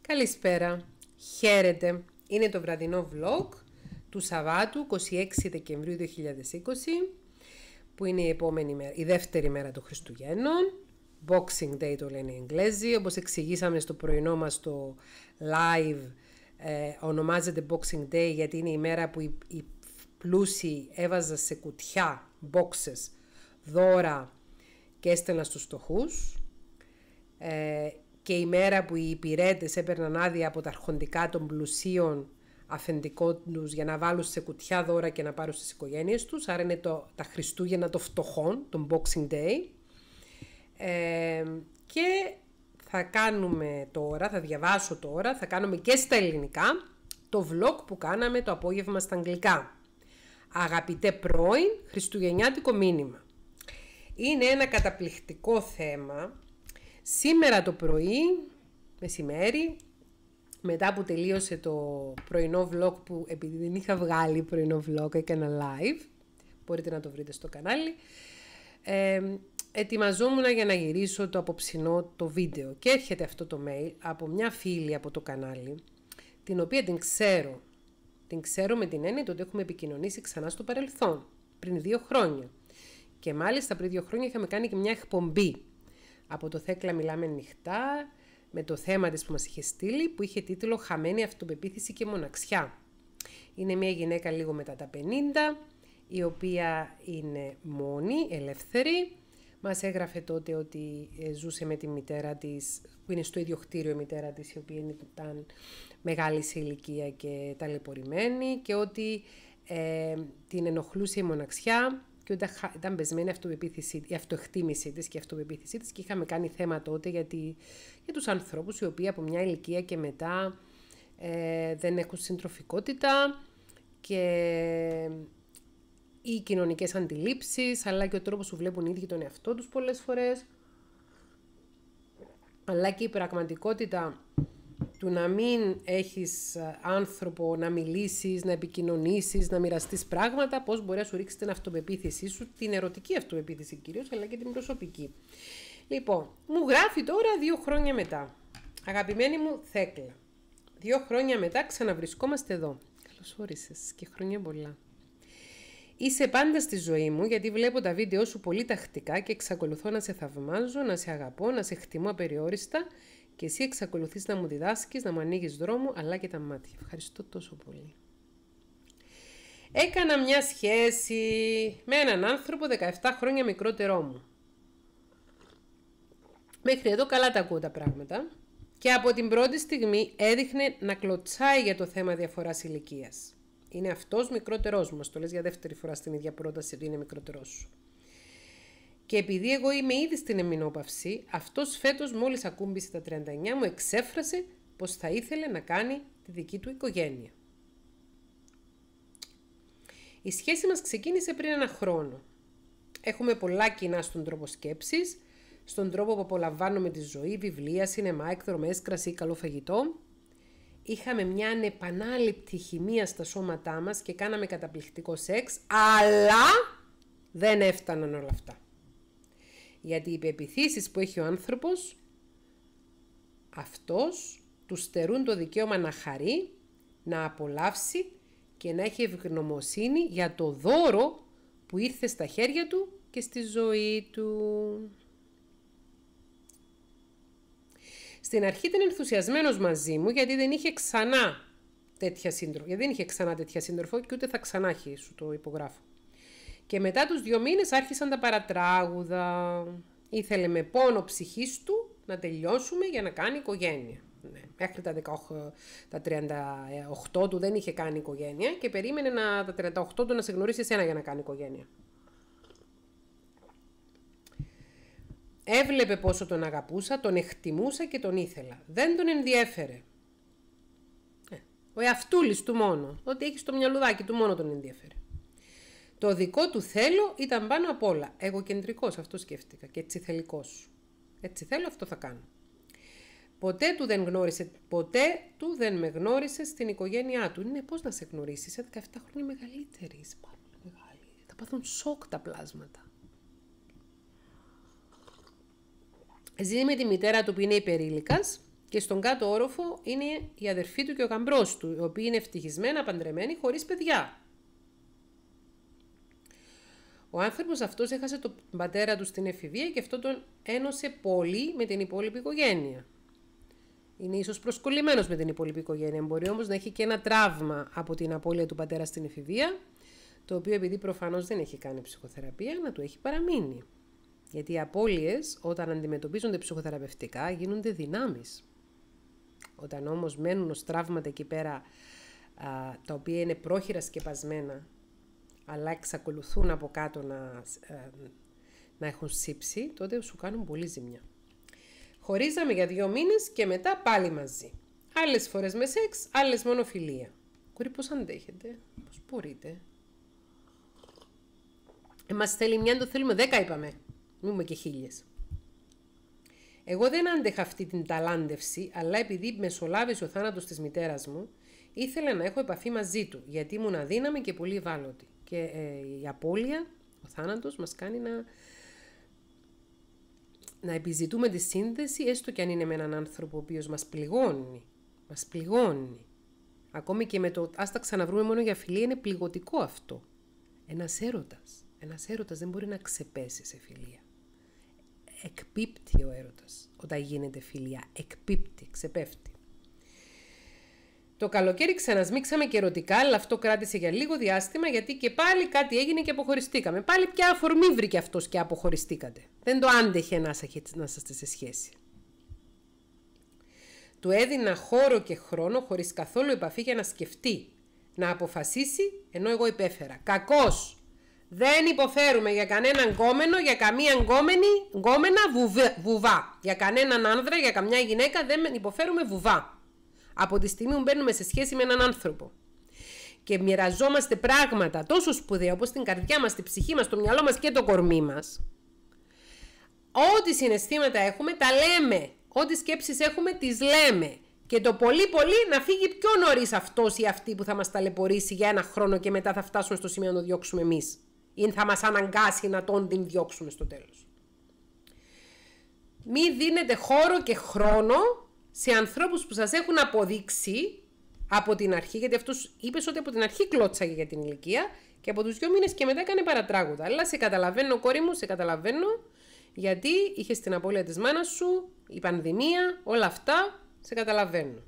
Καλησπέρα, χαίρετε. Είναι το βραδινό vlog του Σαββάτου 26 Δεκεμβρίου 2020, που είναι η δεύτερη μέρα των Χριστουγέννων. Boxing Day το λένε οι Εγγλέζοι, όπως εξηγήσαμε στο πρωινό μας το live. Ονομάζεται Boxing Day γιατί είναι η μέρα που οι πλούσιοι έβαζαν σε κουτιά, boxes, δώρα και έστελναν στους φτωχούς. Και η μέρα που οι υπηρέτες έπαιρναν άδεια από τα αρχοντικά των πλουσίων αφεντικών τους για να βάλουν σε κουτιά δώρα και να πάρουν στις οικογένειες τους. Άρα είναι τα Χριστούγεννα των φτωχών, τον Boxing Day. Και θα κάνουμε τώρα, θα διαβάσω τώρα, θα κάνουμε και στα ελληνικά το vlog που κάναμε το απόγευμα στα αγγλικά. Αγαπητέ πρώην, χριστουγεννιάτικο μήνυμα. Είναι ένα καταπληκτικό θέμα. Σήμερα το πρωί, μεσημέρι, μετά που τελείωσε το πρωινό vlog, που επειδή δεν είχα βγάλει πρωινό vlog έκανα live, μπορείτε να το βρείτε στο κανάλι, ετοιμαζόμουν για να γυρίσω το απόψινό το βίντεο και έρχεται αυτό το mail από μια φίλη από το κανάλι, την οποία την ξέρω. Την ξέρω με την έννοια ότι έχουμε επικοινωνήσει ξανά στο παρελθόν, πριν 2 χρόνια. Και μάλιστα πριν 2 χρόνια είχαμε κάνει και μια εκπομπή από το Θέκλα Μιλάμε Νυχτά, με το θέμα της που μας είχε στείλει, που είχε τίτλο «Χαμένη αυτοπεποίθηση και μοναξιά». Είναι μια γυναίκα λίγο μετά τα 50, η οποία είναι μόνη, ελεύθερη. Μας έγραφε τότε ότι ζούσε με τη μητέρα της, που είναι στο ίδιο κτίριο η μητέρα της, η οποία ήταν μεγάλη σε ηλικία και ταλαιπωρημένη, και ότι την ενοχλούσε η μοναξιά και ότι ήταν πεσμένη η αυτοεκτίμησή της και η αυτοπεποίθησή της, και είχαμε κάνει θέμα τότε για τους ανθρώπους οι οποίοι από μια ηλικία και μετά δεν έχουν συντροφικότητα, και οι κοινωνικές αντιλήψεις, αλλά και ο τρόπος που βλέπουν οι ίδιοι τον εαυτό τους πολλές φορές, αλλά και η πραγματικότητα του να μην έχεις άνθρωπο να μιλήσεις, να επικοινωνήσεις, να μοιραστείς πράγματα, πώς μπορεί να σου ρίξει την αυτοπεποίθησή σου, την ερωτική αυτοπεποίθηση κυρίως, αλλά και την προσωπική. Λοιπόν, μου γράφει τώρα 2 χρόνια μετά. Αγαπημένη μου Θέκλα, 2 χρόνια μετά ξαναβρισκόμαστε εδώ. Καλώς όρισες και χρόνια πολλά. Είσαι πάντα στη ζωή μου, γιατί βλέπω τα βίντεο σου πολύ τακτικά και εξακολουθώ να σε θαυμάζω, να σε αγαπώ, να σε εκτιμώ απεριόριστα, και εσύ εξακολουθείς να μου διδάσκεις, να μου ανοίγεις δρόμο, αλλά και τα μάτια. Ευχαριστώ τόσο πολύ. Έκανα μια σχέση με έναν άνθρωπο 17 χρόνια μικρότερό μου. Μέχρι εδώ καλά τα ακούω τα πράγματα. Και από την πρώτη στιγμή έδειχνε να κλωτσάει για το θέμα διαφοράς ηλικίας. Είναι αυτός μικρότερός μου, μας το λες για δεύτερη φορά στην ίδια πρόταση ότι είναι μικρότερός σου. Και επειδή εγώ είμαι ήδη στην εμεινόπαυση, αυτός φέτος μόλις ακούμπησε τα 39 μου εξέφρασε πως θα ήθελε να κάνει τη δική του οικογένεια. Η σχέση μας ξεκίνησε πριν 1 χρόνο. Έχουμε πολλά κοινά στον τρόπο σκέψης, στον τρόπο που απολαμβάνουμε τη ζωή, βιβλία, σινεμά, εκδρομές, κρασί, καλό φαγητό. Είχαμε μια ανεπανάληπτη χημεία στα σώματά μας και κάναμε καταπληκτικό σεξ, αλλά δεν έφταναν όλα αυτά. Γιατί οι πεποιθήσεις που έχει ο άνθρωπος, αυτός του στερούν το δικαίωμα να χαρεί, να απολαύσει και να έχει ευγνωμοσύνη για το δώρο που ήρθε στα χέρια του και στη ζωή του. Στην αρχή ήταν ενθουσιασμένος μαζί μου γιατί δεν είχε ξανά τέτοια σύντροφο, και ούτε θα ξανά έχει, σου το υπογράφω. Και μετά τους 2 μήνες άρχισαν τα παρατράγουδα. Ήθελε με πόνο ψυχής του να τελειώσουμε για να κάνει οικογένεια. Ναι. Μέχρι τα 38 του δεν είχε κάνει οικογένεια και περίμενε τα 38 του να σε γνωρίσει εσένα για να κάνει οικογένεια. Έβλεπε πόσο τον αγαπούσα, τον εκτιμούσα και τον ήθελα. Δεν τον ενδιέφερε. Ο εαυτούλης του μόνο. Ότι έχει στο μυαλουδάκι του μόνο τον ενδιέφερε. Το δικό του θέλω ήταν πάνω απ' όλα. Εγωκεντρικός, αυτό σκέφτηκα. Και έτσι θελικός. Έτσι θέλω, αυτό θα κάνω. Ποτέ του δεν με γνώρισε στην οικογένειά του. Είναι πώς να σε γνωρίσει, σε 17 χρόνια μεγαλύτερη. Είσαι πάρα πολύ μεγάλη. Θα πάθουν σοκ τα πλάσματα. Ζει με τη μητέρα του που είναι υπερήλικας Και στον κάτω όροφο είναι η αδερφή του και ο γαμπρός του, οι οποίοι είναι ευτυχισμένα, παντρεμένοι, χωρίς παιδιά. Ο άνθρωπος αυτός έχασε τον πατέρα του στην εφηβεία και αυτό τον ένωσε πολύ με την υπόλοιπη οικογένεια. Είναι ίσως προσκολλημένος με την υπόλοιπη οικογένεια, μπορεί όμως να έχει και ένα τραύμα από την απώλεια του πατέρα στην εφηβεία, το οποίο επειδή προφανώς δεν έχει κάνει ψυχοθεραπεία, να του έχει παραμείνει. Γιατί οι απώλειες όταν αντιμετωπίζονται ψυχοθεραπευτικά γίνονται δυνάμεις. Όταν όμως μένουν ως τραύματα εκεί πέρα, τα οποία είναι πρόχειρα σκεπασμένα, αλλά εξακολουθούν από κάτω να έχουν σύψει, τότε σου κάνουν πολύ ζημιά. Χωρίζαμε για 2 μήνες και μετά πάλι μαζί. Άλλες φορές με σεξ, άλλες μόνο φιλία. Κόρη, πώς αντέχετε, πώς μπορείτε. Μας θέλει μια, το θέλουμε 10 είπαμε. Μην πούμε και 1000. Εγώ δεν άντεχα αυτή την ταλάντευση, αλλά επειδή μεσολάβησε ο θάνατος της μητέρας μου, ήθελα να έχω επαφή μαζί του, γιατί ήμουν αδύναμη και πολύ ευάλωτη. Και η απώλεια, ο θάνατος, μας κάνει να επιζητούμε τη σύνδεση, έστω και αν είναι με έναν άνθρωπο ο οποίος μας πληγώνει. Μας πληγώνει. Ακόμη και με το ας τα ξαναβρούμε μόνο για φιλία, είναι πληγωτικό αυτό. Ένας έρωτας δεν μπορεί να ξεπέσει σε φιλία. Εκπίπτει ο έρωτας όταν γίνεται φιλία. Εκπίπτει, ξεπέφτει. Το καλοκαίρι ξανασμίξαμε και ερωτικά, αλλά αυτό κράτησε για λίγο διάστημα, γιατί και πάλι κάτι έγινε και αποχωριστήκαμε. Πάλι ποια αφορμή βρήκε αυτός και αποχωριστήκατε. Δεν το άντεχε να είσαστε σε σχέση. Του έδινα χώρο και χρόνο χωρίς καθόλου επαφή για να σκεφτεί, να αποφασίσει, ενώ εγώ υπέφερα. Κακός! Δεν υποφέρουμε για κανέναν γκόμενο, για καμία γκόμενα βουβά. Για κανέναν άνδρα, για καμιά γυναίκα δεν υποφέρουμε βουβά. Από τη στιγμή που μπαίνουμε σε σχέση με έναν άνθρωπο και μοιραζόμαστε πράγματα τόσο σπουδαία όπως την καρδιά μας, την ψυχή μας, το μυαλό μας και το κορμί μας, ό,τι συναισθήματα έχουμε τα λέμε, ό,τι σκέψεις έχουμε τις λέμε, και το πολύ να φύγει πιο νωρίς αυτός ή αυτή που θα μας ταλαιπωρήσει για 1 χρόνο και μετά θα φτάσουμε στο σημείο να το διώξουμε εμείς ή θα μας αναγκάσει να την διώξουμε στο τέλος. Μη δίνετε χώρο και χρόνο σε ανθρώπους που σας έχουν αποδείξει από την αρχή, γιατί αυτός είπες ότι από την αρχή κλώτσαγε για την ηλικία και από τους 2 μήνες και μετά έκανε παρατράγουδα. Αλλά σε καταλαβαίνω, κόρη μου, σε καταλαβαίνω, γιατί είχες την απώλεια της μάνας σου, η πανδημία, όλα αυτά, σε καταλαβαίνω.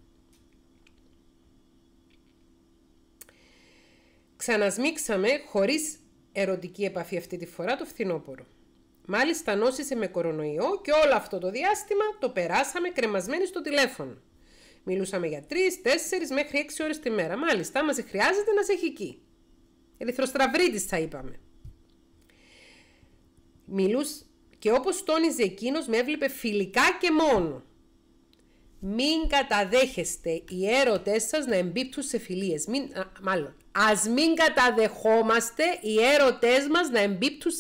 Ξανασμίξαμε χωρίς ερωτική επαφή αυτή τη φορά το φθινόπωρο. Μάλιστα νόσησε με κορονοϊό και όλο αυτό το διάστημα το περάσαμε κρεμασμένοι στο τηλέφωνο. Μιλούσαμε για 3, 4 μέχρι 6 ώρες τη μέρα. Μάλιστα, άμα σε χρειάζεται να σε έχει εκεί. Ερυθροστραβρίτης θα είπαμε. Και όπως τόνιζε εκείνος, με έβλεπε φιλικά και μόνο. Μην καταδέχεστε οι έρωτες σας να εμπίπτουν σε φιλίες. Ας μην καταδεχόμαστε οι έρωτες μας να εμπίπτουν,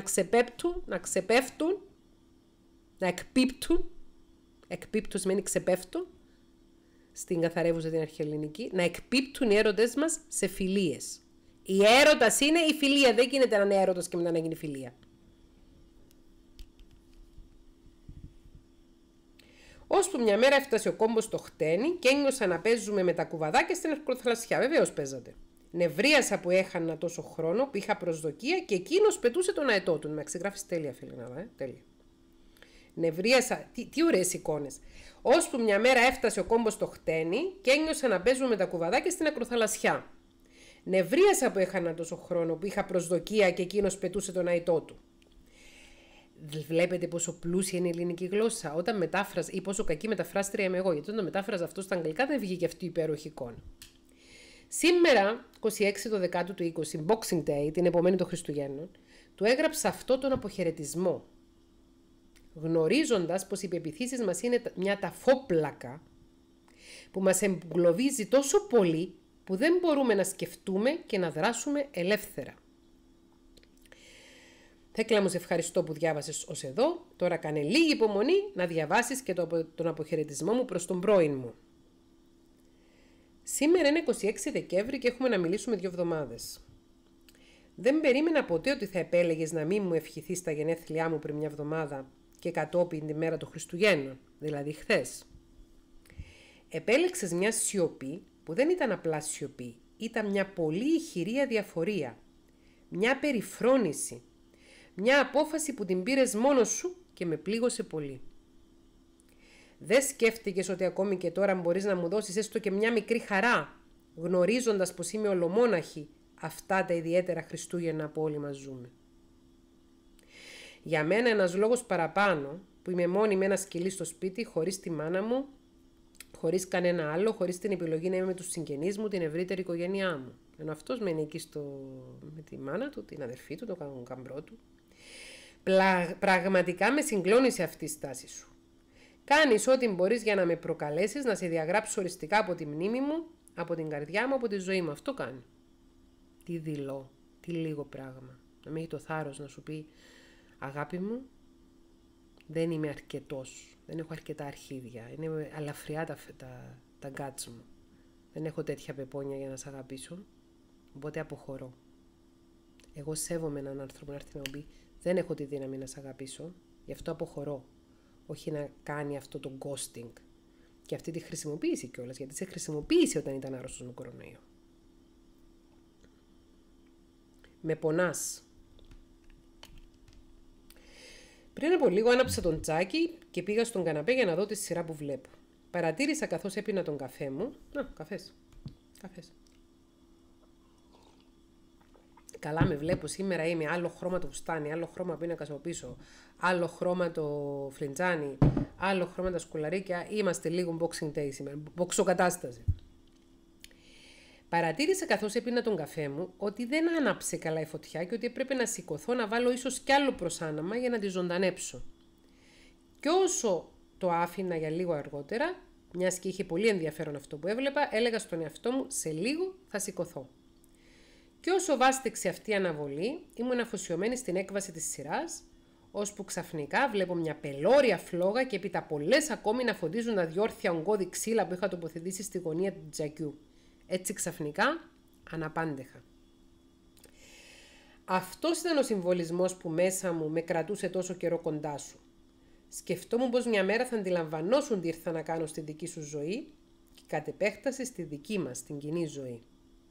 να εκπίπτουν. Εκπίπτουν σημαίνει ξεπέφτουν. Στην καθαρεύουσα την αρχαιοελληνική. Να εκπίπτουν οι έρωτες μας σε φιλίες. Η έρωτας είναι η φιλία. Δεν γίνεται να είναι έρωτας και μετά να γίνει φιλία. Ώσπου μια μέρα έφτασε ο κόμπος στο χτένι και ένιωσα να παίζουμε με τα κουβαδάκια στην ακροθαλασσιά. Βεβαίως παίζατε. Νευρίασα που έχανα τόσο χρόνο, που είχα προσδοκία και εκείνος πετούσε τον αετό του. Με ξεγράφεις τέλεια, φίλε, τέλεια. Νευρίασα. Τι ωραίες εικόνες. Ώσπου μια μέρα έφτασε ο κόμπος στο χτένι και ένιωσα να παίζουμε με τα κουβαδάκια στην ακροθαλασσιά. Νευρίασα που έχανα τόσο χρόνο, που είχα προσδοκία και εκείνος πετούσε τον αετό του. Βλέπετε πόσο πλούσια είναι η ελληνική γλώσσα. Όταν μετάφραζα, ή πόσο κακή μεταφράστρια είμαι εγώ, γιατί όταν το μετάφραζα αυτό στα αγγλικά δεν βγήκε αυτή η υπέροχη εικόνα. Σήμερα, 26 το Δεκάτου του 20, Boxing Day, την επομένη των Χριστουγέννων, του έγραψα αυτό τον αποχαιρετισμό. Γνωρίζοντας πως οι πεποιθήσεις μας είναι μια ταφόπλακα που μας εγκλωβίζει τόσο πολύ που δεν μπορούμε να σκεφτούμε και να δράσουμε ελεύθερα. Θέκλα μου, σε ευχαριστώ που διάβασες ως εδώ. Τώρα κάνε λίγη υπομονή να διαβάσεις και τον αποχαιρετισμό μου προς τον πρώην μου. Σήμερα είναι 26 Δεκέμβρη και έχουμε να μιλήσουμε 2 εβδομάδες. Δεν περίμενα ποτέ ότι θα επέλεγες να μην μου ευχηθείς τα γενέθλιά μου πριν 1 εβδομάδα και κατόπιν τη μέρα των Χριστουγέννων, δηλαδή χθες. Επέλεξες μια σιωπή που δεν ήταν απλά σιωπή, ήταν μια πολύ ηχηρή αδιαφορία, μια περιφρόνηση, μια απόφαση που την πήρες μόνος σου και με πλήγωσε πολύ. Δεν σκέφτηκες ότι ακόμη και τώρα μπορείς να μου δώσεις έστω και μια μικρή χαρά, γνωρίζοντας πως είμαι ολομόναχη αυτά τα ιδιαίτερα Χριστούγεννα που όλοι μας ζούμε. Για μένα ένας λόγος παραπάνω, που είμαι μόνη με ένα σκυλί στο σπίτι, χωρίς τη μάνα μου, χωρίς κανένα άλλο, χωρίς την επιλογή να είμαι με τους συγγενείς μου, την ευρύτερη οικογένειά μου. Ενώ αυτός μένει εκεί με τη μάνα του, την αδερφή του, τον καμπρό του. Πραγματικά με συγκλώνησε αυτή η στάση σου. Κάνεις ό,τι μπορείς για να με προκαλέσεις, να σε διαγράψω οριστικά από τη μνήμη μου, από την καρδιά μου, από τη ζωή μου. Αυτό κάνει. Τι δειλό, τι λίγο πράγμα. Να μην έχει το θάρρος να σου πει, αγάπη μου, δεν είμαι αρκετός, δεν έχω αρκετά αρχίδια, είναι αλαφριά τα γκάτς μου. Δεν έχω τέτοια πεπόνια για να σε αγαπήσω, οπότε αποχωρώ. Εγώ σέβομαι έναν άνθρωπο να έρθει να μου πει, δεν έχω τη δύναμη να σε αγαπήσω, γι' αυτό αποχωρώ. Όχι να κάνει αυτό το ghosting και αυτή τη χρησιμοποίηση κιόλας, γιατί σε χρησιμοποίησε όταν ήταν άρρωστος με κορονοϊό. Με πονάς. Πριν από λίγο άναψα τον τσάκι και πήγα στον καναπέ για να δω τη σειρά που βλέπω. Παρατήρησα καθώς έπινα τον καφέ μου. Καφές. Καλά με βλέπω, σήμερα είμαι άλλο χρώμα το φουστάνι, άλλο χρώμα πίνακας από πίσω, άλλο χρώμα το φλιτζάνι, άλλο χρώμα τα σκουλαρίκια. Είμαστε λίγο boxing day σήμερα, μποξοκατάσταση. Παρατήρησα καθώς έπινα τον καφέ μου ότι δεν άναψε καλά η φωτιά και ότι έπρεπε να σηκωθώ να βάλω ίσως κι άλλο προσάναμα για να τη ζωντανέψω. Και όσο το άφηνα για λίγο αργότερα, μιας και είχε πολύ ενδιαφέρον αυτό που έβλεπα, έλεγα στον εαυτό μου σε λίγο θα σηκωθώ. Και όσο βάστηξε αυτή η αναβολή, ήμουν αφοσιωμένη στην έκβαση της σειράς, ώσπου ξαφνικά βλέπω μια πελώρια φλόγα και έπειτα πολλές ακόμη να φωτίζουν τα διόρθια ογκώδη ξύλα που είχα τοποθετήσει στη γωνία του τζακιού. Έτσι ξαφνικά αναπάντεχα. Αυτός ήταν ο συμβολισμός που μέσα μου με κρατούσε τόσο καιρό κοντά σου. Σκεφτόμουν πως μια μέρα θα αντιλαμβανώσουν τι ήρθα να κάνω στη δική σου ζωή και κατ' επέκταση στη δική μας, την κοινή ζωή.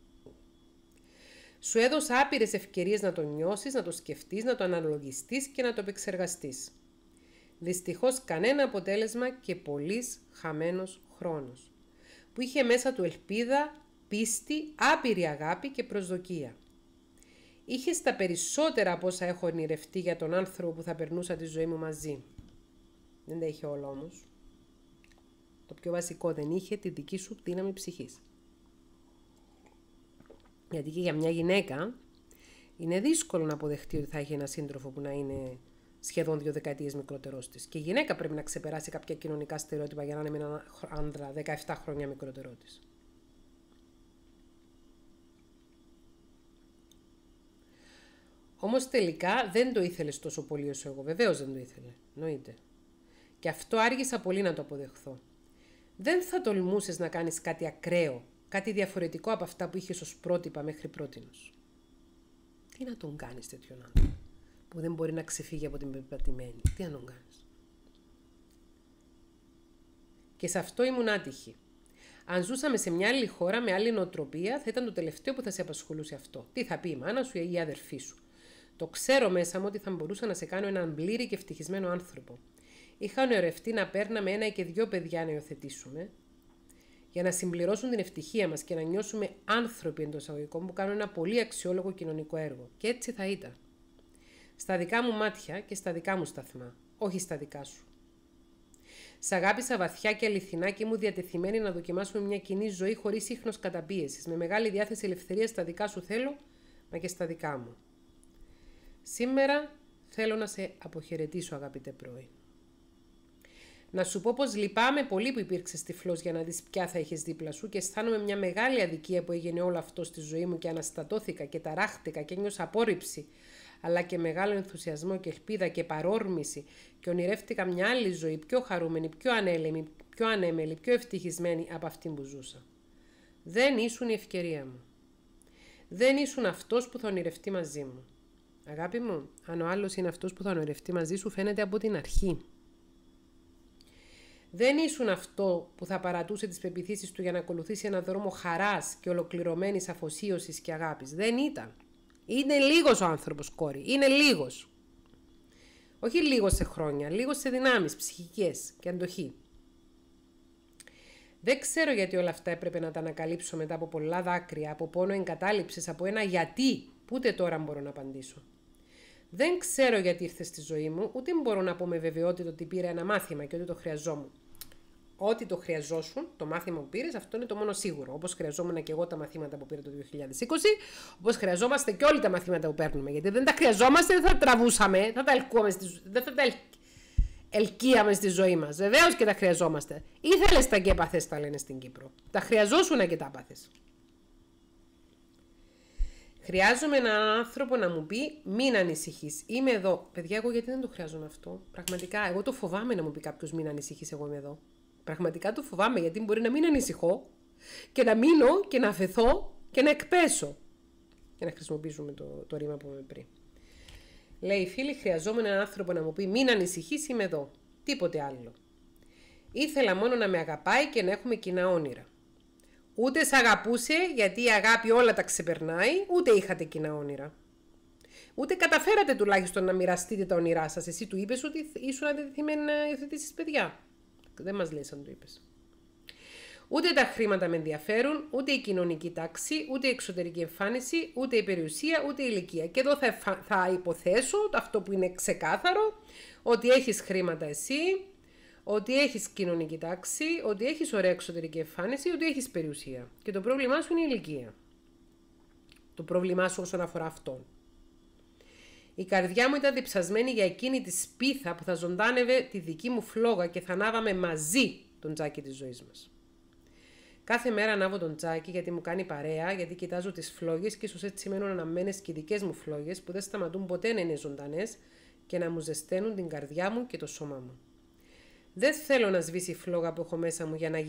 Σου έδωσα άπειρες ευκαιρίες να το νιώσεις, να το σκεφτείς, να το αναλογιστείς και να το επεξεργαστείς. Δυστυχώς κανένα αποτέλεσμα και πολύς χαμένος χρόνος, που είχε μέσα του ελπίδα, πίστη, άπειρη αγάπη και προσδοκία. Είχες τα περισσότερα από όσα έχω ονειρευτεί για τον άνθρωπο που θα περνούσα τη ζωή μου μαζί. Δεν τα είχε όλα όμως. Το πιο βασικό, δεν είχε τη δική σου δύναμη ψυχής. Γιατί και για μια γυναίκα είναι δύσκολο να αποδεχτεί ότι θα έχει ένα σύντροφο που να είναι σχεδόν 2 δεκαετίες μικρότερός της. Και η γυναίκα πρέπει να ξεπεράσει κάποια κοινωνικά στερεότυπα για να είναι με έναν άντρα 17 χρόνια μικρότερό της. Όμως τελικά δεν το ήθελες τόσο πολύ όσο εγώ. Βεβαίως δεν το ήθελε. Εννοείται. Και αυτό άργησα πολύ να το αποδεχθώ. Δεν θα τολμούσες να κάνεις κάτι ακραίο, κάτι διαφορετικό από αυτά που είχες ως πρότυπα μέχρι πρότινος. Τι να τον κάνεις τέτοιον άνθρωπο που δεν μπορεί να ξεφύγει από την πεπατημένη. Τι να τον κάνεις. Και σε αυτό ήμουν άτυχη. Αν ζούσαμε σε μια άλλη χώρα με άλλη νοοτροπία, θα ήταν το τελευταίο που θα σε απασχολούσε αυτό. Τι θα πει η μάνα σου ή η αδερφή σου. Το ξέρω μέσα μου ότι θα μπορούσα να σε κάνω έναν πλήρη και ευτυχισμένο άνθρωπο. Είχα ονειρευτεί να παίρναμε 1 ή 2 παιδιά να υιοθετήσουμε, για να συμπληρώσουν την ευτυχία μας και να νιώσουμε άνθρωποι εντός εισαγωγικών που κάνουν ένα πολύ αξιόλογο κοινωνικό έργο. Και έτσι θα ήταν. Στα δικά μου μάτια και στα δικά μου σταθμά, όχι στα δικά σου. Σ' αγάπησα βαθιά και αληθινά και ήμουν διατεθειμένη να δοκιμάσουμε μια κοινή ζωή χωρίς ίχνος καταπίεσης, με μεγάλη διάθεση ελευθερίας στα δικά σου θέλω, μα και στα δικά μου. Σήμερα θέλω να σε αποχαιρετήσω, αγαπητέ πρώην. Να σου πω πως λυπάμαι πολύ που υπήρξες τυφλός για να δεις ποια θα έχεις δίπλα σου και αισθάνομαι μια μεγάλη αδικία που έγινε όλο αυτό στη ζωή μου και αναστατώθηκα και ταράχτηκα και ένιωσα απόρριψη, αλλά και μεγάλο ενθουσιασμό και ελπίδα και παρόρμηση και ονειρεύτηκα μια άλλη ζωή πιο χαρούμενη, πιο ανέλεμη, πιο ανέμελη, πιο ευτυχισμένη από αυτή που ζούσα. Δεν ήσουν η ευκαιρία μου. Δεν ήσουν αυτός που θα ονειρευτεί μαζί μου. Αγάπη μου, αν ο άλλος είναι αυτός που θα ονειρευτεί μαζί σου, φαίνεται από την αρχή. Δεν ήσουν αυτό που θα παρατούσε τις πεποιθήσεις του για να ακολουθήσει έναν δρόμο χαράς και ολοκληρωμένης αφοσίωσης και αγάπης. Δεν ήταν. Είναι λίγος ο άνθρωπος, κόρη. Είναι λίγος. Όχι λίγος σε χρόνια, λίγος σε δυνάμεις ψυχικές και αντοχή. Δεν ξέρω γιατί όλα αυτά έπρεπε να τα ανακαλύψω μετά από πολλά δάκρυα, από πόνο εγκατάλειψης, από ένα γιατί που ούτε τώρα μπορώ να απαντήσω. Δεν ξέρω γιατί ήρθε στη ζωή μου, ούτε μπορώ να πω με βεβαιότητα ότι πήρα ένα μάθημα και ότι το χρειαζόμουν. Ό,τι το χρειαζόσουν, το μάθημα που πήρες, αυτό είναι το μόνο σίγουρο. Όπως χρειαζόμουν και εγώ τα μαθήματα που πήρα το 2020, όπως χρειαζόμαστε και όλοι τα μαθήματα που παίρνουμε. Γιατί δεν τα χρειαζόμαστε, δεν θα τραβούσαμε, δεν θα τα ελκύαμε στη ζωή μας. Βεβαίως και τα χρειαζόμαστε. Ήθελες τα και έπαθες, τα λένε στην Κύπρο. Τα χρειαζόσουν και τα έπαθες. Χρειάζομαι έναν άνθρωπο να μου πει: μην ανησυχείς, είμαι εδώ. Παιδιά, εγώ γιατί δεν το χρειάζομαι αυτό. Πραγματικά, εγώ το φοβάμαι να μου πει κάποιος: μην ανησυχείς, εγώ είμαι εδώ. Πραγματικά το φοβάμαι, γιατί μπορεί να μην ανησυχώ και να μείνω και να αφεθώ και να εκπέσω. Για να χρησιμοποιήσουμε το ρήμα που είπαμε πριν. Λέει: φίλοι, χρειαζόμουν έναν άνθρωπο να μου πει: μην ανησυχείς, είμαι εδώ. Τίποτε άλλο. Ήθελα μόνο να με αγαπάει και να έχουμε κοινά όνειρα. Ούτε σ' αγαπούσε, γιατί η αγάπη όλα τα ξεπερνάει, ούτε είχατε κοινά όνειρα. Ούτε καταφέρατε τουλάχιστον να μοιραστείτε τα όνειρά σας. Εσύ του είπες ότι ήσουν αντεθειμένη να υιοθετήσεις παιδιά. Δεν μας λες αν το είπες. Ούτε τα χρήματα με ενδιαφέρουν, ούτε η κοινωνική τάξη, ούτε η εξωτερική εμφάνιση, ούτε η περιουσία, ούτε η ηλικία. Και εδώ θα υποθέσω αυτό που είναι ξεκάθαρο, ότι έχεις χρήματα εσύ, ότι έχεις κοινωνική τάξη, ότι έχεις ωραία εξωτερική εμφάνιση, ότι έχεις περιουσία. Και το πρόβλημά σου είναι η ηλικία. Το πρόβλημά σου όσον αφορά αυτόν. Η καρδιά μου ήταν διψασμένη για εκείνη τη σπίθα που θα ζωντάνευε τη δική μου φλόγα και θα ανάβαμε μαζί τον τζάκι της ζωής μας. Κάθε μέρα ανάβω τον τζάκι γιατί μου κάνει παρέα, γιατί κοιτάζω τις φλόγες και ίσως έτσι μένουν αναμμένες και οι δικές μου φλόγες που δεν σταματούν ποτέ να είναι ζωντανές και να μου ζεσταίνουν την καρδιά μου και το σώμα μου. Δεν θέλω να σβήσει η φλόγα που έχω μέσα μου για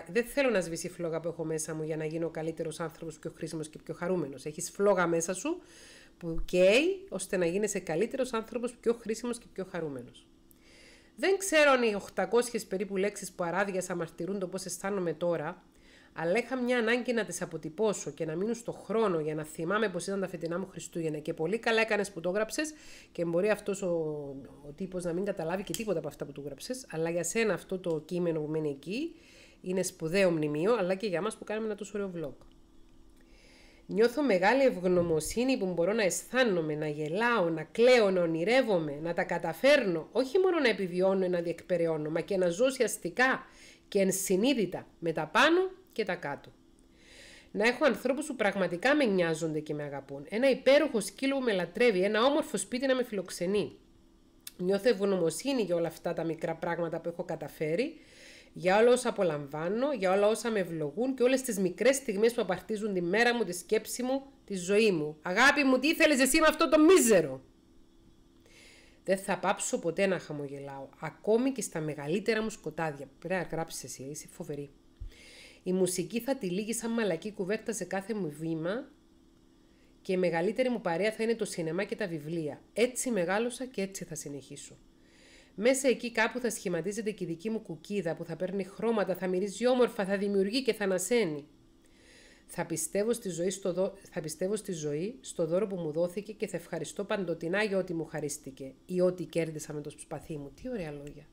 να γίνω καλύτερος άνθρωπος, πιο χρήσιμος και πιο χαρούμενος. Έχεις φλόγα μέσα σου που καίει ώστε να γίνεσαι καλύτερος άνθρωπος, πιο χρήσιμος και πιο χαρούμενος. Δεν ξέρω αν οι 800 περίπου λέξεις που αράδιασα μαρτυρούν το πώς αισθάνομαι τώρα, αλλά είχα μια ανάγκη να τις αποτυπώσω και να μείνουν στο χρόνο για να θυμάμαι πώς ήταν τα φετινά μου Χριστούγεννα. Και πολύ καλά έκανες που το έγραψες και μπορεί αυτός ο τύπος να μην καταλάβει και τίποτα από αυτά που του έγραψες, αλλά για σένα αυτό το κείμενο που μένει εκεί είναι σπουδαίο μνημείο, αλλά και για μας που κάνουμε ένα τόσο ωραίο vlog. Νιώθω μεγάλη ευγνωμοσύνη που μπορώ να αισθάνομαι, να γελάω, να κλαίω, να ονειρεύομαι, να τα καταφέρνω, όχι μόνο να επιβιώνω ή να διεκπεραιώνω, μα και να ζω ουσιαστικά και ενσυνείδητα με τα πάνω και τα κάτω. Να έχω ανθρώπους που πραγματικά με νοιάζονται και με αγαπούν. Ένα υπέροχο σκύλο που με λατρεύει, ένα όμορφο σπίτι να με φιλοξενεί. Νιώθω ευγνωμοσύνη για όλα αυτά τα μικρά πράγματα που έχω καταφέρει, για όλα όσα απολαμβάνω, για όλα όσα με ευλογούν και όλες τις μικρές στιγμές που απαρτίζουν τη μέρα μου, τη σκέψη μου, τη ζωή μου. Αγάπη μου, τι ήθελες εσύ με αυτό το μίζερο? Δεν θα πάψω ποτέ να χαμογελάω, ακόμη και στα μεγαλύτερα μου σκοτάδια. Πρέπει να γράψεις εσύ, είσαι φοβερή. Η μουσική θα τυλίγει σαν μαλακή κουβέρτα σε κάθε μου βήμα και η μεγαλύτερη μου παρέα θα είναι το σινεμά και τα βιβλία. Έτσι μεγάλωσα και έτσι θα συνεχίσω. Μέσα εκεί κάπου θα σχηματίζεται και η δική μου κουκίδα που θα παίρνει χρώματα, θα μυρίζει όμορφα, θα δημιουργεί και θα ανασένει. Θα πιστεύω στη ζωή, στο δώρο που μου δόθηκε και θα ευχαριστώ παντοτινά για ό,τι μου χαρίστηκε ή ό,τι κέρδισα με το σπαθί μου. Τι ωραία λόγια.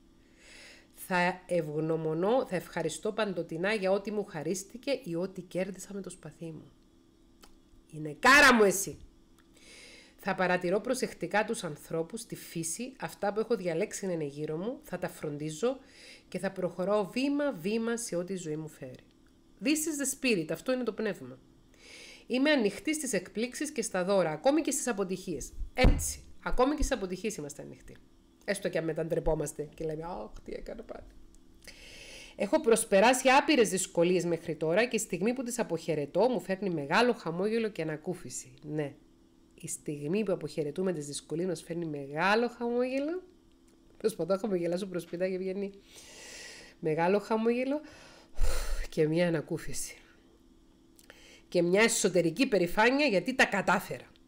Θα ευχαριστώ παντοτινά για ό,τι μου χαρίστηκε ή ό,τι κέρδισα με το σπαθί μου. Είναι κάρα μου εσύ. Θα παρατηρώ προσεκτικά τους ανθρώπους, τη φύση, αυτά που έχω διαλέξει να είναι γύρω μου, θα τα φροντίζω και θα προχωράω βήμα-βήμα σε ό,τι η ζωή μου φέρει. This is the spirit, αυτό είναι το πνεύμα. Είμαι ανοιχτή στις εκπλήξεις και στα δώρα, ακόμη και στις αποτυχίες. Έτσι, ακόμη και στις αποτυχίες είμαστε ανοιχτοί. Έστω και αν μεταντρεπόμαστε και λέμε «Αχ, τι έκανα πάλι». Έχω προσπεράσει άπειρες δυσκολίες μέχρι τώρα και η στιγμή που τις αποχαιρετώ μου φέρνει μεγάλο χαμόγελο και ανακούφιση. Ναι, η στιγμή που αποχαιρετούμε τις δυσκολίες μας φέρνει μεγάλο χαμόγελο. Προσπαθώ να χαμογελάσω προσπίτα και βγαίνει μεγάλο χαμόγελο και μια ανακούφιση. Και μια εσωτερική περηφάνεια γιατί τα κατάφερα.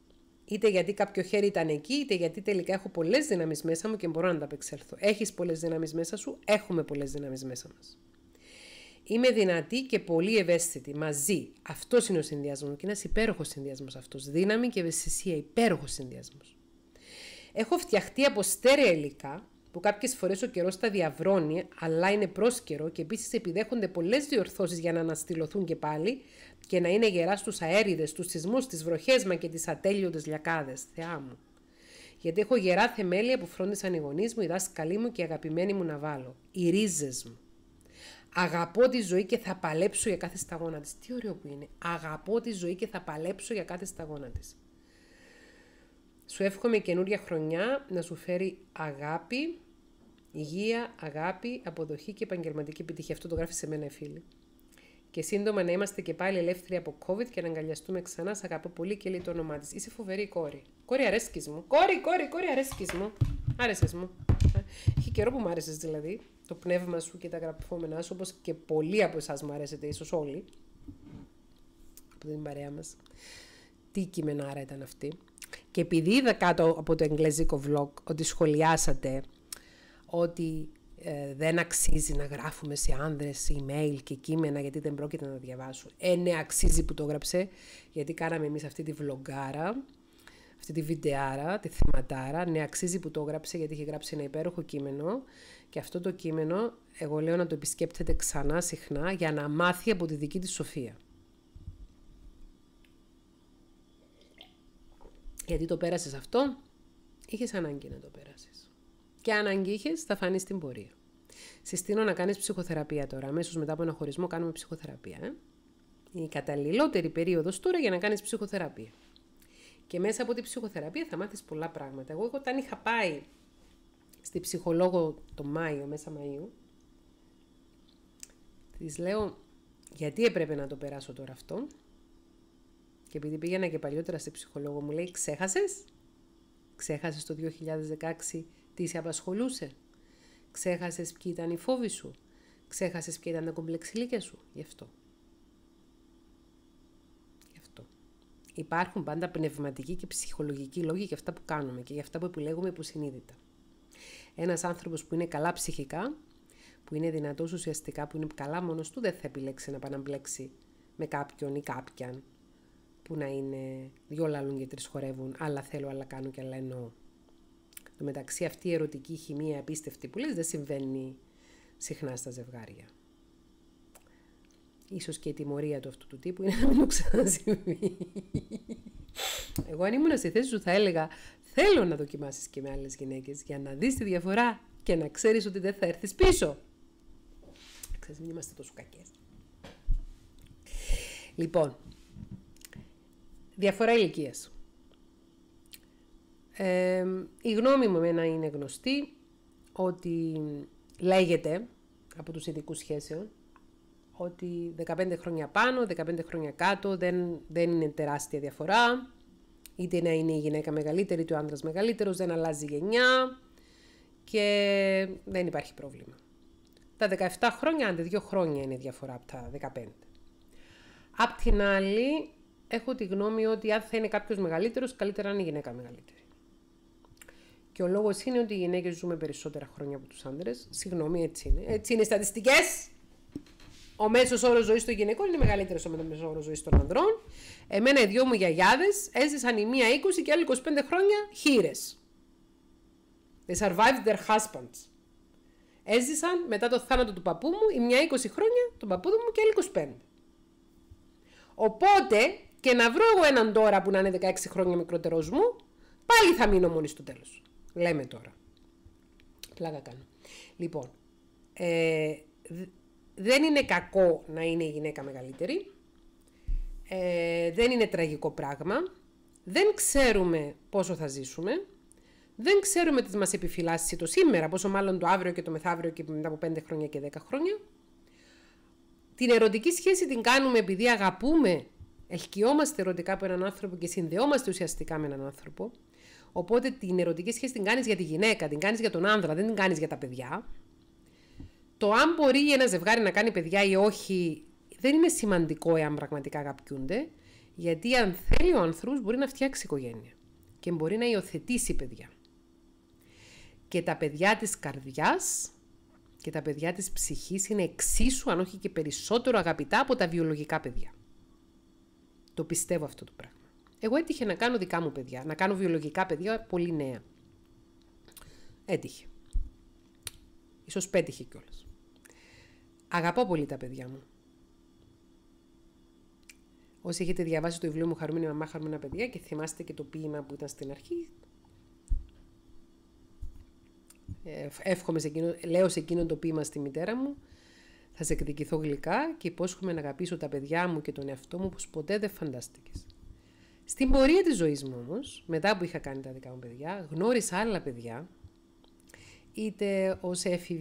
Είτε γιατί κάποιο χέρι ήταν εκεί, είτε γιατί τελικά έχω πολλές δυνάμεις μέσα μου και μπορώ να τα απεξέλθω. Έχεις πολλές δυνάμεις μέσα σου, έχουμε πολλές δυνάμεις μέσα μας. Είμαι δυνατή και πολύ ευαίσθητη μαζί. Αυτός είναι ο συνδυασμός και είναι ένας υπέροχος συνδυασμός αυτός. Δύναμη και ευαισθησία, υπέροχος συνδυασμός. Έχω φτιαχτεί από στέρεα υλικά που κάποιες φορές ο καιρός τα διαβρώνει, αλλά είναι πρόσκαιρο και επίσης επιδέχονται πολλές διορθώσεις για να αναστηλωθούν και πάλι και να είναι γερά στους αέριδες, στους σεισμούς, στις βροχές μα και τις ατέλειωτες λιακάδες. Θεά μου. Γιατί έχω γερά θεμέλια που φρόντισαν οι γονείς μου, οι δάσκαλοι μου και οι αγαπημένοι μου να βάλω. Οι ρίζες μου. Αγαπώ τη ζωή και θα παλέψω για κάθε σταγόνα της. Τι ωραίο που είναι. Αγαπώ τη ζωή και θα παλέψω για κάθε σταγόνα της. Σου εύχομαι καινούρια χρονιά να σου φέρει αγάπη, υγεία, αγάπη, αποδοχή και επαγγελματική επιτυχία. Αυτό το γράφει σε μένα, φίλοι. Και σύντομα να είμαστε και πάλι ελεύθεροι από COVID και να αγκαλιαστούμε ξανά. Σ' αγαπώ πολύ και λέει το όνομά της. Είσαι φοβερή κόρη. Κόρη αρέσκεις μου. Κόρη αρέσκεις μου. Άρεσες μου. Έχει καιρό που μου άρεσες δηλαδή. Το πνεύμα σου και τα γραφόμενά σου, όπως και πολλοί από εσάς μου αρέσετε, ίσως όλοι. Από την παρέα μας. Τι κειμενάρα ήταν αυτή. Και επειδή είδα κάτω από το εγγλέζικο vlog ότι σχολιάσατε ότι δεν αξίζει να γράφουμε σε άνδρες email και κείμενα γιατί δεν πρόκειται να διαβάσω. Ναι, αξίζει που το έγραψε, γιατί κάναμε εμείς αυτή τη vlogάρα, αυτή τη βιντεάρα, τη θεματάρα. Ναι, αξίζει που το έγραψε γιατί είχε γράψει ένα υπέροχο κείμενο και αυτό το κείμενο εγώ λέω να το επισκέπτεται ξανά συχνά για να μάθει από τη δική της σοφία. Γιατί το πέρασες αυτό, είχες ανάγκη να το πέρασεις. Και αν ανάγκη είχες, θα φανείς στην πορεία. Συστήνω να κάνεις ψυχοθεραπεία τώρα. Αμέσως μετά από ένα χωρισμό κάνουμε ψυχοθεραπεία. Η καταλληλότερη περίοδος τώρα για να κάνεις ψυχοθεραπεία. Και μέσα από τη ψυχοθεραπεία θα μάθεις πολλά πράγματα. Εγώ όταν είχα πάει στη ψυχολόγο το Μάιο, μέσα Μαΐου, της λέω γιατί έπρεπε να το περάσω τώρα αυτό. Και επειδή πήγαινα και παλιότερα σε ψυχολόγο μου λέει ξέχασες το 2016 τι σε απασχολούσε, ξέχασες ποιοι ήταν οι φόβοι σου, ξέχασες ποια ήταν τα κομπλεξιλίκια σου, γι' αυτό. Υπάρχουν πάντα πνευματικοί και ψυχολογικοί λόγοι για αυτά που κάνουμε και για αυτά που επιλέγουμε υποσυνείδητα. Ένας άνθρωπος που είναι καλά ψυχικά, που είναι δυνατός ουσιαστικά, που είναι καλά μόνος του, δεν θα επιλέξει να παναμπλέξει με κάποιον ή κάποιαν που να είναι δυο λαλούν και τρεις χορεύουν, άλλα θέλω, άλλα κάνω και άλλα εννοώ. Το μεταξύ αυτή η ερωτική χημεία απίστευτη που λες δεν συμβαίνει συχνά στα ζευγάρια. Ίσως και η τιμωρία του αυτού του τύπου είναι να μην το ξανασυμβεί. Εγώ αν ήμουν στη θέση σου θα έλεγα θέλω να δοκιμάσεις και με άλλες γυναίκες για να δεις τη διαφορά και να ξέρεις ότι δεν θα έρθεις πίσω. Ξέρεις, μην είμαστε τόσο κακές. Λοιπόν, διαφορά ηλικίας. Η γνώμη μου εμένα είναι γνωστή ότι λέγεται από τους ειδικούς σχέσεων ότι 15 χρόνια πάνω, 15 χρόνια κάτω δεν είναι τεράστια διαφορά. Είτε να είναι η γυναίκα μεγαλύτερη, είτε ο άντρας μεγαλύτερος, δεν αλλάζει γενιά και δεν υπάρχει πρόβλημα. Τα 17 χρόνια, άντε 2 χρόνια είναι η διαφορά από τα 15. Απ' την άλλη, έχω τη γνώμη ότι αν θα είναι κάποιος μεγαλύτερος, καλύτερα είναι η γυναίκα μεγαλύτερη. Και ο λόγος είναι ότι οι γυναίκες ζούμε περισσότερα χρόνια από τους άντρες. Συγγνώμη, έτσι είναι. Έτσι είναι οι στατιστικές. Ο μέσος όρος ζωής των γυναικών είναι μεγαλύτερος από τον μέσο όρο ζωής των ανδρών. Εμένα οι δυο μου γιαγιάδες έζησαν η μία 20 και άλλη 25 χρόνια χήρες. They survived their husbands. Έζησαν μετά το θάνατο του παππού μου η μία 20 χρόνια, τον παππούδο μου και άλλη 25. Οπότε και να βρω εγώ έναν τώρα που να είναι 16 χρόνια μικρότερος μου, πάλι θα μείνω μόνη στο τέλος. Λέμε τώρα. Πλάκα κάνω. Λοιπόν, δεν είναι κακό να είναι η γυναίκα μεγαλύτερη. Δεν είναι τραγικό πράγμα. Δεν ξέρουμε πόσο θα ζήσουμε. Δεν ξέρουμε τι μας επιφυλάσσει το σήμερα, πόσο μάλλον το αύριο και το μεθαύριο και μετά από 5 χρόνια και 10 χρόνια. Την ερωτική σχέση την κάνουμε επειδή αγαπούμε, ελκυόμαστε ερωτικά από έναν άνθρωπο και συνδεόμαστε ουσιαστικά με έναν άνθρωπο. Οπότε την ερωτική σχέση την κάνεις για τη γυναίκα, την κάνεις για τον άνδρα, δεν την κάνεις για τα παιδιά. Το αν μπορεί ένα ζευγάρι να κάνει παιδιά ή όχι δεν είναι σημαντικό εάν πραγματικά αγαπιούνται, γιατί αν θέλει ο άνθρωπος μπορεί να φτιάξει οικογένεια. και μπορεί να υιοθετήσει παιδιά. Και τα παιδιά της καρδιάς και τα παιδιά της ψυχής είναι εξίσου, αν όχι και περισσότερο αγαπητά από τα βιολογικά παιδιά. Το πιστεύω αυτό το πράγμα. Εγώ έτυχε να κάνω δικά μου παιδιά, να κάνω βιολογικά παιδιά πολύ νέα. Έτυχε. Ίσως πέτυχε κιόλας. Αγαπώ πολύ τα παιδιά μου. Όσοι έχετε διαβάσει το βιβλίο μου «Χαρούμενη μαμά, χαρούμενα παιδιά» και θυμάστε και το ποίημα που ήταν στην αρχή, εύχομαι λέω σε εκείνο το ποίημα στη μητέρα μου, θα σε εκδικηθώ γλυκά και υπόσχομαι να αγαπήσω τα παιδιά μου και τον εαυτό μου όπως ποτέ δεν φαντάστηκες. Στην πορεία της ζωής μου όμως, μετά που είχα κάνει τα δικά μου παιδιά, γνώρισα άλλα παιδιά, είτε ως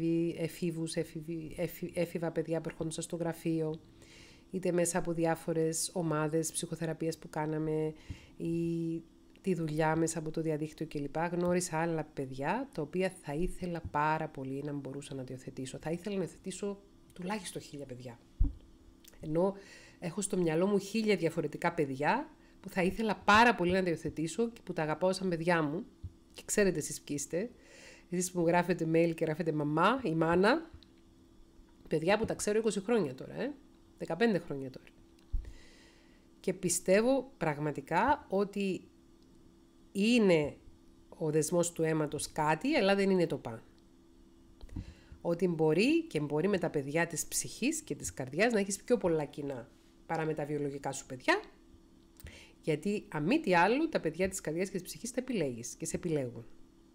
έφηβα παιδιά που ερχόντουσαν στο γραφείο, είτε μέσα από διάφορες ομάδες ψυχοθεραπείας που κάναμε ή τη δουλειά μέσα από το διαδίκτυο κλπ. Γνώρισα άλλα παιδιά τα οποία θα ήθελα πάρα πολύ να μπορούσα να υιοθετήσω. Θα ήθελα να υιοθετήσω τουλάχιστον 1000 παιδιά. Ενώ έχω στο μυαλό μου 1000 διαφορετικά παιδιά που θα ήθελα πάρα πολύ να τα υιοθετήσω και που τα αγαπάω σαν παιδιά μου. Και ξέρετε εσείς ποιοι είστε. Εσείς που μου γράφετε mail και γράφετε μαμά ή μάνα. Παιδιά που τα ξέρω 20 χρόνια τώρα, 15 χρόνια τώρα. Και πιστεύω πραγματικά ότι είναι ο δεσμός του αίματος κάτι, αλλά δεν είναι το παν. Ότι μπορεί με τα παιδιά της ψυχής και της καρδιάς να έχεις πιο πολλά κοινά παρά με τα βιολογικά σου παιδιά, γιατί αν μη τι άλλο, τα παιδιά της καρδιάς και της ψυχής τα επιλέγεις και σε επιλέγουν.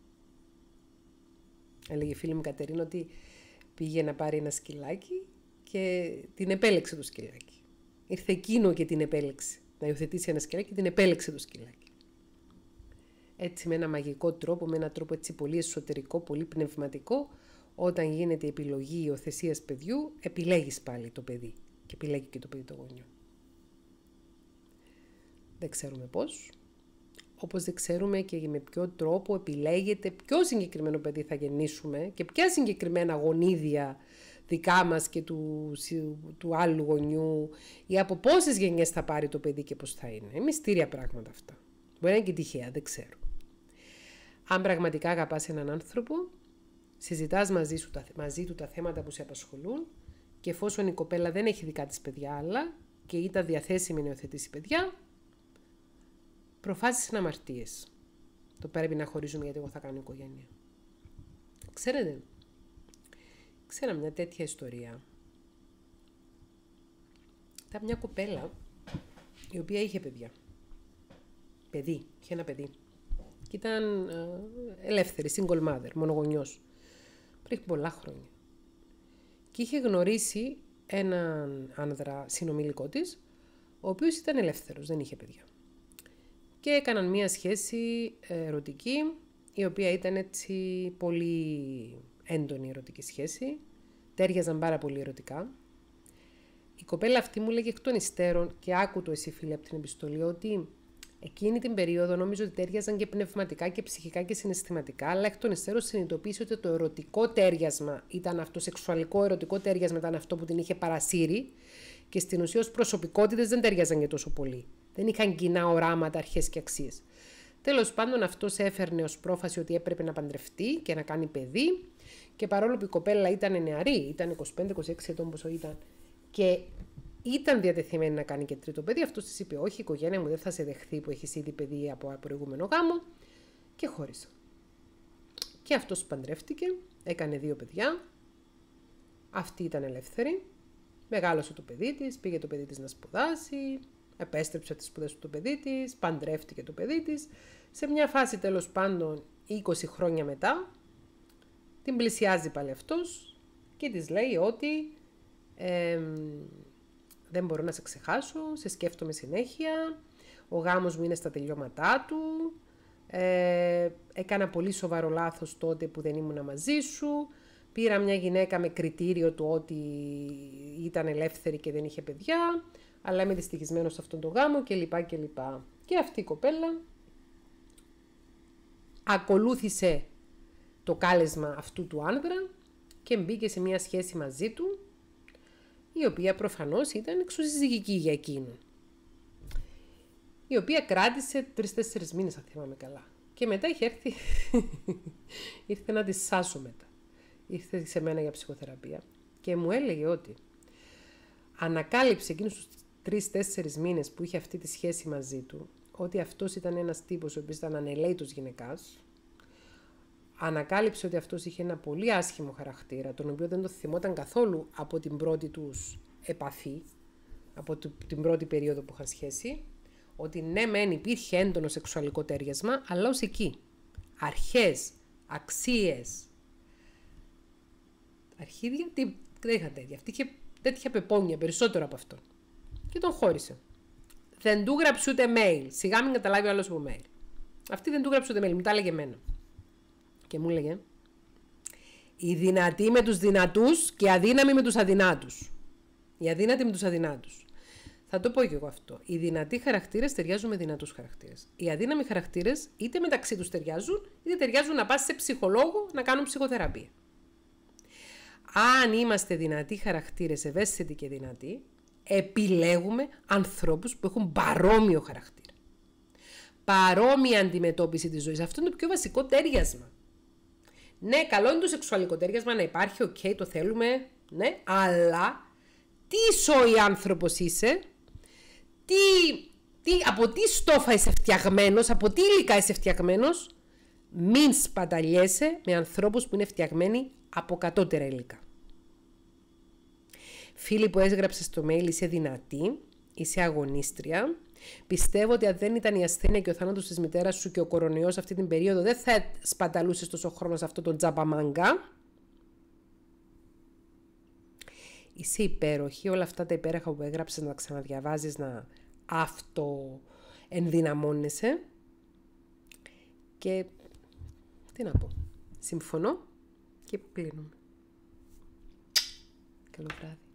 Έλεγε η φίλη μου Κατερίνα ότι πήγε να πάρει ένα σκυλάκι και την επέλεξε το σκυλάκι. Ήρθε εκείνο και την επέλεξε. Να υιοθετήσει ένα σκυλάκι και την επέλεξε το σκυλάκι. Έτσι με ένα μαγικό τρόπο, με έναν τρόπο έτσι πολύ εσωτερικό, πολύ πνευματικό, όταν γίνεται η επιλογή υιοθεσίας παιδιού, επιλέγεις πάλι το παιδί και επιλέγει και το παιδί το γονιό. Δεν ξέρουμε πώς, όπως δεν ξέρουμε και με ποιο τρόπο επιλέγεται ποιο συγκεκριμένο παιδί θα γεννήσουμε και ποια συγκεκριμένα γονίδια δικά μας και του άλλου γονιού ή από πόσες γενιές θα πάρει το παιδί και πώς θα είναι. Μυστήρια πράγματα αυτά. Μπορεί να είναι και τυχαία, δεν ξέρω. Αν πραγματικά αγαπάς έναν άνθρωπο, συζητάς μαζί του τα θέματα που σε απασχολούν και εφόσον η κοπέλα δεν έχει δικά της παιδιά άλλα και ήταν διαθέσιμη να υιοθετήσει παιδιά, προφάσεις είναι αμαρτίες. Το πρέπει να χωρίζουμε γιατί εγώ θα κάνω οικογένεια. Ξέρετε, ξέρα μια τέτοια ιστορία. Ήταν μια κοπέλα η οποία είχε παιδιά. Είχε ένα παιδί. Και ήταν ελεύθερη, single mother, μονογονιός. Πριν πολλά χρόνια. Και είχε γνωρίσει έναν άνδρα συνομιλικό της, ο οποίος ήταν ελεύθερος, δεν είχε παιδιά. Και έκαναν μία σχέση ερωτική, η οποία ήταν έτσι πολύ έντονη ερωτική σχέση. Τέριαζαν πάρα πολύ ερωτικά. Η κοπέλα αυτή μου λέγε εκ των υστέρων, και άκου το εσύ φίλε από την επιστολή, ότι εκείνη την περίοδο νόμιζε ότι τέριαζαν και πνευματικά και ψυχικά και συναισθηματικά, αλλά εκ των υστέρων συνειδητοποίησε ότι το ερωτικό τέριασμα ήταν αυτό, σεξουαλικό ερωτικό τέριασμα ήταν αυτό που την είχε παρασύρει και στην ουσία ως προσωπικότητες δεν τέριαζαν και τόσο πολύ. Δεν είχαν κοινά οράματα, αρχές και αξίες. Τέλος πάντων, αυτό έφερνε ως πρόφαση ότι έπρεπε να παντρευτεί και να κάνει παιδί, και παρόλο που η κοπέλα ήταν νεαρή, ήταν 25-26 ετών πόσο ήταν, και ήταν διατεθειμένη να κάνει και τρίτο παιδί, αυτός της είπε: όχι, η οικογένεια μου δεν θα σε δεχθεί που έχεις ήδη παιδί από προηγούμενο γάμο, και χώρισαν. Και αυτός παντρεύτηκε, έκανε 2 παιδιά, αυτή ήταν ελεύθερη, μεγάλωσε το παιδί της, πήγε το παιδί της να σπουδάσει, επέστρεψε τις σπουδές του το παιδί της, παντρεύτηκε το παιδί της. Σε μια φάση τέλος πάντων 20 χρόνια μετά, την πλησιάζει πάλι αυτός και της λέει ότι δεν μπορώ να σε ξεχάσω, σε σκέφτομαι συνέχεια, ο γάμος μου είναι στα τελειώματά του, έκανα πολύ σοβαρό λάθος τότε που δεν ήμουνα μαζί σου, πήρα μια γυναίκα με κριτήριο του ότι ήταν ελεύθερη και δεν είχε παιδιά, αλλά είμαι δυστυχισμένος σε αυτόν τον γάμο κλπ. Και αυτή η κοπέλα ακολούθησε το κάλεσμα αυτού του άνδρα και μπήκε σε μια σχέση μαζί του, η οποία προφανώς ήταν εξωσυζυγική για εκείνον. η οποία κράτησε 3-4 μήνες, αν θυμάμαι καλά. Και μετά είχε έρθει, ήρθε να τη σάσω μετά. Ήρθε σε μένα για ψυχοθεραπεία και μου έλεγε ότι ανακάλυψε εκείνους τους 3-4 μήνες που είχε αυτή τη σχέση μαζί του, ότι αυτός ήταν ένας τύπος ο οποίος ήταν ανελαίτος γυναικάς. Ανακάλυψε ότι αυτός είχε ένα πολύ άσχημο χαρακτήρα, τον οποίο δεν το θυμόταν καθόλου από την πρώτη τους επαφή, από την πρώτη περίοδο που είχαν σχέση, ότι ναι μεν υπήρχε έντονο σεξουαλικό τέριασμα, αλλά ως εκεί. Αρχές, αξίες, αρχίδια, δεν είχαν τέτοια. Αυτή είχε τέτοια πεπόνια, περισσότερο από αυτό. Και τον χώρισε. Δεν του γράψε ούτε mail. Σιγά μην καταλάβει ο άλλος από mail. Αυτή δεν του γράψε ούτε mail, μου τα έλεγε εμένα. Και μου έλεγε, οι δυνατοί με τους δυνατούς και οι αδύναμοι με τους αδυνάτους. Οι αδύνατοι με τους αδυνάτους. Θα το πω και εγώ αυτό. Οι δυνατοί χαρακτήρες ταιριάζουν με δυνατούς χαρακτήρες. Οι αδύναμοι χαρακτήρες είτε μεταξύ τους ταιριάζουν, είτε ταιριάζουν να πας σε ψυχολόγο να κάνουν ψυχοθεραπεία. Αν είμαστε δυνατοί χαρακτήρες, ευαίσθητοι και δυνατοί, επιλέγουμε ανθρώπους που έχουν παρόμοιο χαρακτήρα. Παρόμοια αντιμετώπιση της ζωής. Αυτό είναι το πιο βασικό τέριασμα. Ναι, καλό είναι το σεξουαλικό τέριασμα να υπάρχει, ok, το θέλουμε, ναι, αλλά τι σοϊ άνθρωπος είσαι, από τι στόφα είσαι φτιαγμένος, από τι υλικά είσαι φτιαγμένος, μην σπαταλιέσαι με ανθρώπους που είναι φτιαγμένοι από κατώτερα υλικά. Φίλοι που έγραψε στο mail, είσαι δυνατή, είσαι αγωνίστρια. Πιστεύω ότι αν δεν ήταν η ασθένεια και ο θάνατος της μητέρας σου και ο κορονοϊός αυτή την περίοδο, δεν θα σπαταλούσες τόσο χρόνο σε αυτό το τζαμπαμάγκα. Είσαι υπέροχη, όλα αυτά τα υπέροχα που έγραψες να τα ξαναδιαβάζεις, να αυτοενδυναμώνεσαι. Και τι να πω, συμφωνώ και που κλείνουμε. Καλό βράδυ.